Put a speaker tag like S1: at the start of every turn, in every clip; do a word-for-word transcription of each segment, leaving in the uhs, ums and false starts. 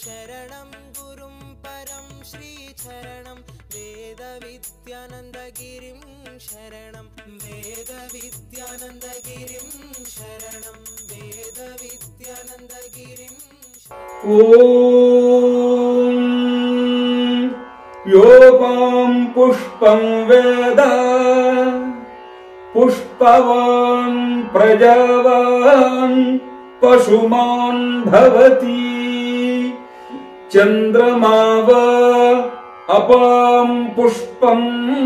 S1: शरणं गुरुं परं श्रीचरणं वेदविद्यानन्दगिरिं शरणं वेदविद्यानन्दगिरिं शरणं वेदविद्यानन्दगिरिं
S2: ॐ योपां पुष्पं वेद पुष्पवान् प्रजावान् पशुमान् भवति चन्द्रमाव अपां पुष्पं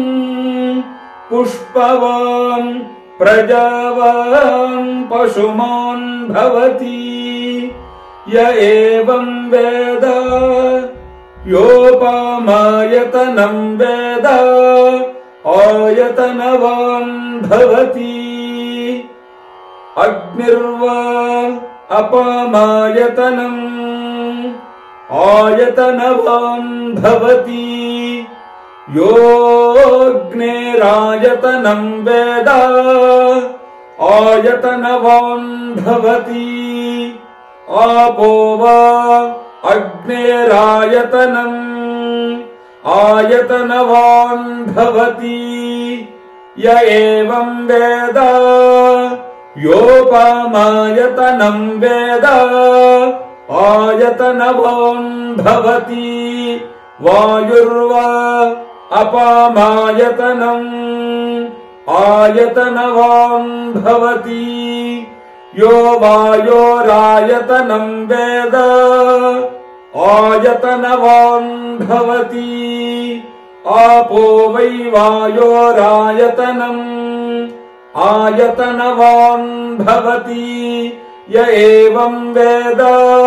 S2: पुष्पवान् प्रजावान् पशुमान् भवति य एवं वेद योपामायतनं वेद आयतनवान् भवति अग्निर्वा अपामायतनम् आयतनवान् भवति योऽग्नेरायतनं वेद आयतनवान् भवति आपो वा अग्नेरायतनम् आयतनवान् भवति य एवं वेद योपामायतनं वेद आयतनवान् भवति वायुर्वा अपामायतनम् आयतनवान् भवति यो वायोरायतनं वेद आयतनवान् भवति आपो वै वायोरायतनम् आयतनवान् भवति य एवं वेद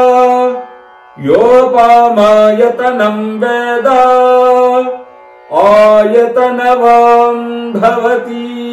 S2: योपामायतनं वेद आयतनवान् भवति।